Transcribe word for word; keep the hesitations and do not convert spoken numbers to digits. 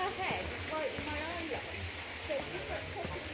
her head is right in my eye line. So if you put